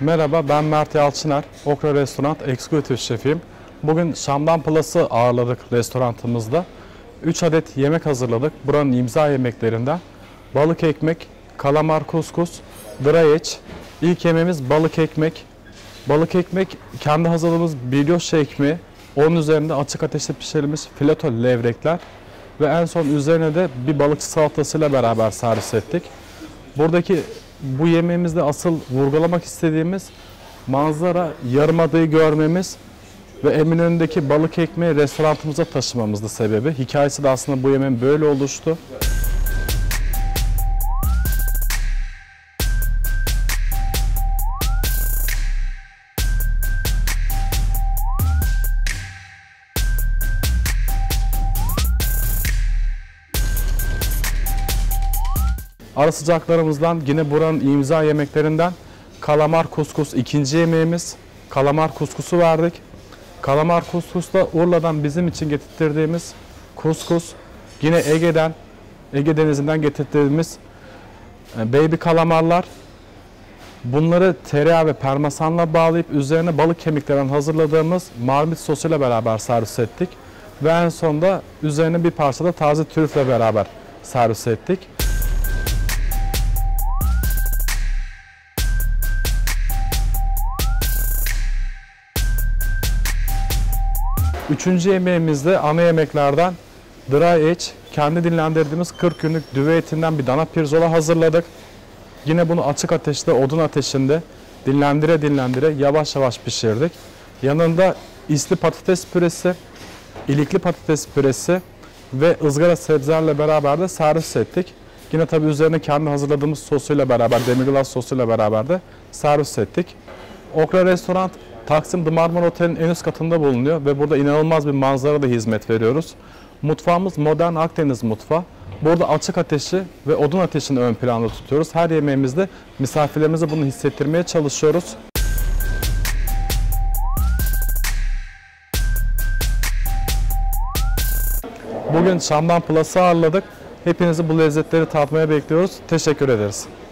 Merhaba, ben Mert Yalçıner. Okra Restoran Executive Şefiyim. Bugün Şam'dan Plus'ı ağırladık restoranımızda. 3 adet yemek hazırladık. Buranın imza yemeklerinden. Balık ekmek, kalamar kuskus, dry etch. İlk yemeğimiz balık ekmek. Balık ekmek kendi hazırladığımız brioche ekmeği. Onun üzerinde açık ateşte pişirilmiş fileto levrekler. Ve en son üzerine de bir balıkçı salatasıyla beraber servis ettik. Buradaki bu yemeğimizde asıl vurgulamak istediğimiz manzara, Yarımada'yı görmemiz ve Eminönü'ndeki balık ekmeği restoranımıza taşımamızdı sebebi. Hikayesi de aslında bu yemeğin böyle oluştu. Ara sıcaklarımızdan yine buranın imza yemeklerinden kalamar kuskus ikinci yemeğimiz. Kalamar kuskusu verdik. Kalamar kuskus da Urla'dan bizim için getirttirdiğimiz kuskus. Yine Ege Denizi'nden getirttirdiğimiz baby kalamarlar. Bunları tereyağı ve parmesanla bağlayıp üzerine balık kemiklerinden hazırladığımız marmit sosuyla beraber servis ettik. Ve en sonunda üzerine bir parça da taze trüfle beraber servis ettik. Üçüncü yemeğimizde ana yemeklerden dry etch, kendi dinlendirdiğimiz 40 günlük düve etinden bir dana pirzola hazırladık. Yine bunu açık ateşte, odun ateşinde dinlendire yavaş yavaş pişirdik. Yanında isli patates püresi, ilikli patates püresi ve ızgara sebzelerle beraber de servis ettik. Yine tabii üzerine kendi hazırladığımız sosuyla beraber, demi-glace sosuyla beraber de servis ettik. Okra Restoran Taksim The Marmara Otel'in en üst katında bulunuyor ve burada inanılmaz bir manzarada hizmet veriyoruz. Mutfağımız modern Akdeniz mutfağı. Burada açık ateşi ve odun ateşini ön planda tutuyoruz. Her yemeğimizde misafirlerimize bunu hissettirmeye çalışıyoruz. Bugün Şam'dan Plus'ı ağırladık. Hepinizi bu lezzetleri tatmaya bekliyoruz. Teşekkür ederiz.